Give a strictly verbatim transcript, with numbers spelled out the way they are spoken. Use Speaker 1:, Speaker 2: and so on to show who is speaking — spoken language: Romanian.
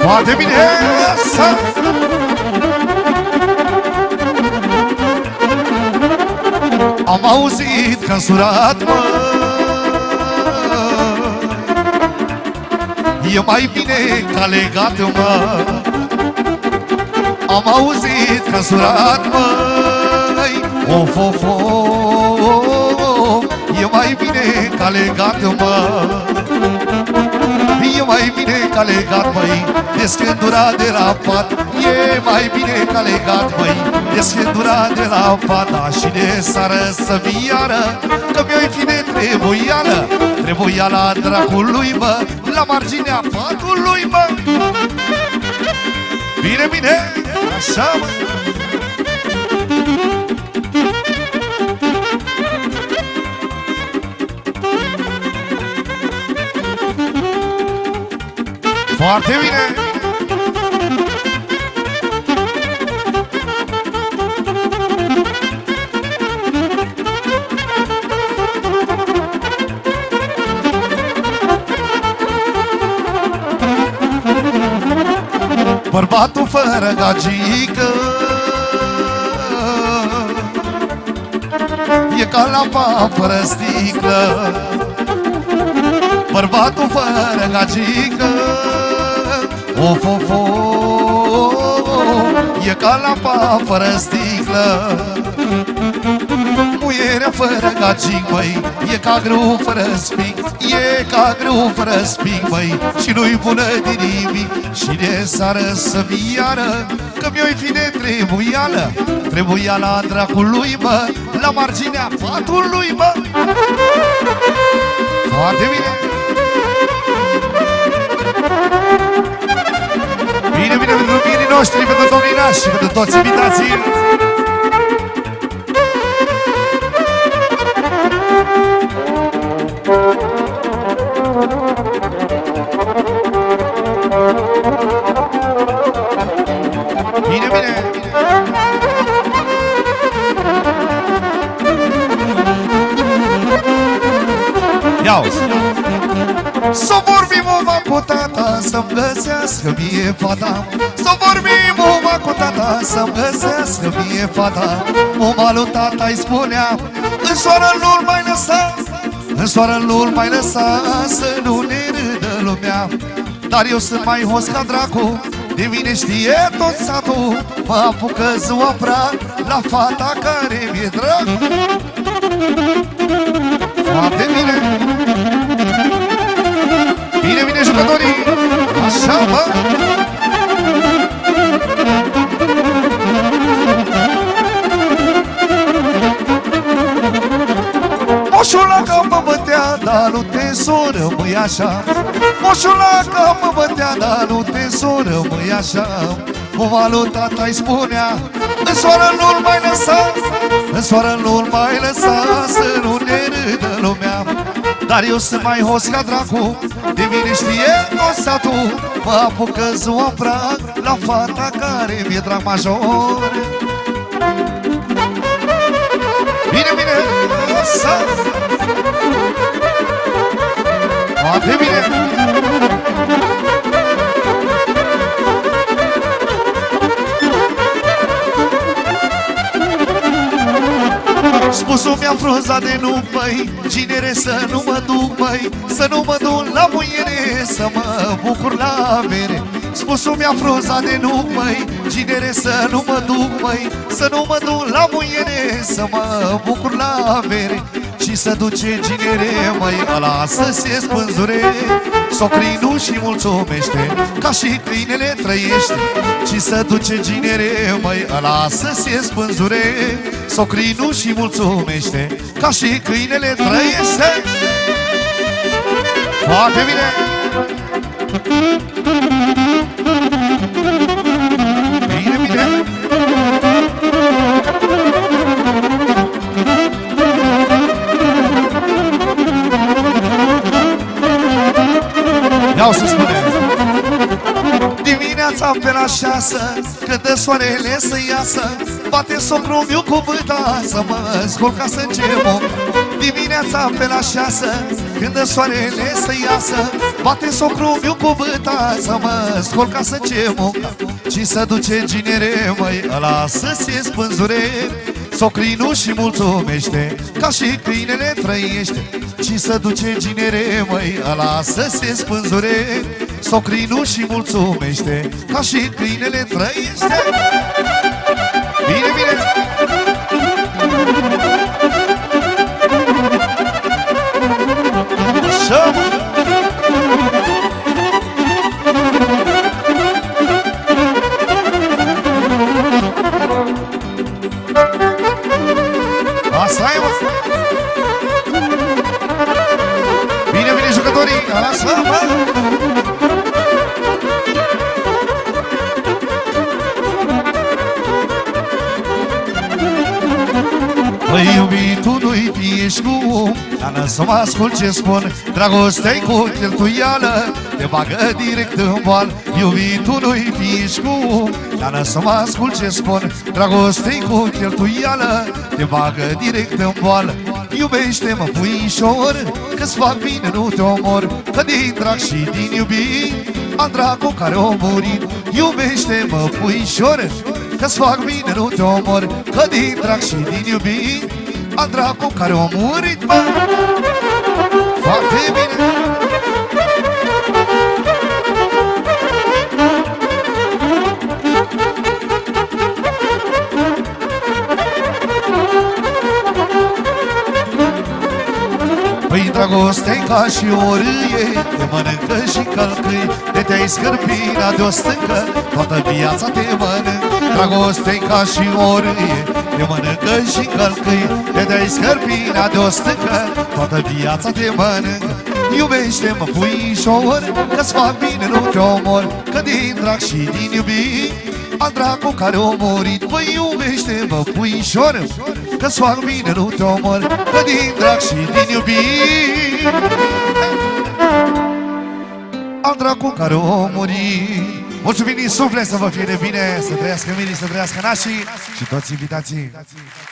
Speaker 1: Foarte bine! Să... Am auzit că-n surat, mă, e mai bine ca legat, mă. Am auzit că-n surat, măi, of, of, of, e mai bine ca legat, mă. E mai bine ca legat, măi, de scândura de la pat. E mai bine ca legat, măi, de scândura de la pat. Da, și de sară să viară, că mi-o-i fi de trebuială. Trebuiala dracului, mă, la marginea patului, mă. Bine, bine, așa, mă. Foarte bine! Bărbatul fără gagică e ca lapa fără sticlă. Bărbatul fără gagică, of, of, of, e ca lapa fără sticlă. Muierea fără gagic, măi, e ca grâu fără spic. E ca grâu fără spic, măi, și nu-i bună din nimic. Și de sară să viară, că mi-o-i fi de trebuială. Trebuiala dracului, mă, la marginea patului, mă. Foarte bine! Bine, bine, pentru mirii noștri, pentru domnii nași și pentru toți invitații. Bine, bine! Ia-uzi! Să vorbim oma cu tata, să-mi găsească mie fata. Să vorbim oma cu tata, să-mi găsească mie fata. Oma lui tata îi spunea, în soară nu-l mai lăsa, în soară nu-l mai lăsa, să nu ne râdă lumea. Dar eu sunt mai hos ca dracu, de mine știe tot satul. Mă apucă ziua prag la fata care mi-e drag. Foarte bine! Bine, bine, jucătorii! Așa, bă! Moșulaca mă bătea, dar nu te soră, măi, așa. Moșulaca mă bătea, dar nu te soră, măi, așa. Mama lui tata-i spunea, în soară nu-l mai lăsa, în soară nu-l mai lăsa, să nu ne râdă lumea. Dar eu sunt mai hos ca dracu, de mine știe tot satul. Mă apucă ziua prag la fata care mi-e drag major. Bine, bine, lăsa! Foarte bine! Spusul mi-a frunzat de nu, măi, ginere să nu mă duc, măi, să nu mă duc la muiere, să mă bucur la avere. Spusul mi-a frunzat de nu, măi, ginere să nu mă duc, măi, să nu mă duc la muiere, să mă bucur la avere. Și să duce ginere, măi, ăla să se spânzure. Socrii nu și mulțumește, ca și câinele trăiește. Și să duce ginere, măi, ăla să se spânzure. Socrii nu și mulțumește, ca și câinele trăiește. Foarte bine! Bine, bine! Iau să spune. Dimineața pe la șasă, când dă soarele să iasă, bate socrul meu cu băta, să mă scol ca să încep. Dimineața pe la șasă, când soarele să iasă, bate socru miu cu băta, să mă scol ca să ce muncă și să duce ginere, măi, ăla să se spânzure. Socrinul și mulțumește, ca și câinele trăiește, și să duce ginere, măi, ăla să se spânzure. Socrinul și mulțumește, ca și câinele trăiește. Bine, bine! Așa! Asta e, mă! Bine, bine, jucătorii! Lasă-mă! Păi iubitului ești cum, dar să mă ascult ce spun. Dragostea-i cu cheltuială, te bagă direct în boală. Iubitului ești cum, dar să mă ascult ce spun. Dragostea-i cu cheltuială, te bagă direct în boală. Iubește-mă, puișor, că-ți fac bine, nu te omor, că din drag și din iubit al dracu care o murit. Iubește-mă, puișor, că-ți fac bine, nu te omor, că din drag și din iubit al dracu care o murit, bă. Foarte bine. Păi dragoste-i ca și o râie, te mănâncă și călcâi, de te-ai scârpina de-o stâncă, toată viața te mănâncă. Dragoste-i ca și o râie, te mănâncă și călcâi, de te-ai scârpina de-o stâncă, toată viața te mănâncă. Iubește-mă, puișor, că-ți fac bine, nu te omor, că din drag și din iubit al dracu care o murit. Păi iubește-mă, puișor, că-ți fac bine, nu te omor, că din drag și din iubit al dracu care o murit. Mulțumim din suflet, să vă fie de bine, să trăiască Mili, să trăiască nașii și toți invitații.